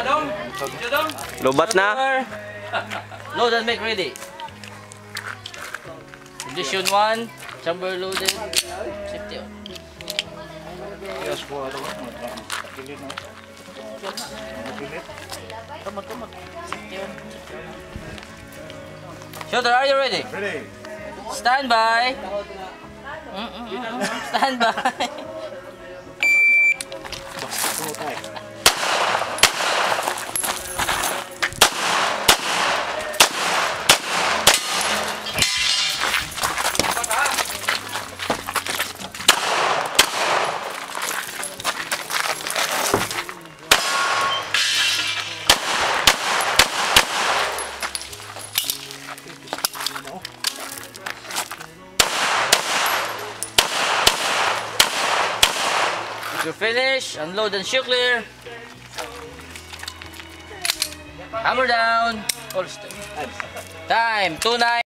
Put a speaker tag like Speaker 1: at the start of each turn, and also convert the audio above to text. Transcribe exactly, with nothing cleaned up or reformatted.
Speaker 1: Lubat na.
Speaker 2: Load and make ready. Condition one. Chamber loaded. Safety on. Shooter, are you ready?
Speaker 3: Ready.
Speaker 2: Stand by. Mm -mm -mm. Stand by. You finish, unload and shoot clear. Hammer down. Holster. Time, two nine.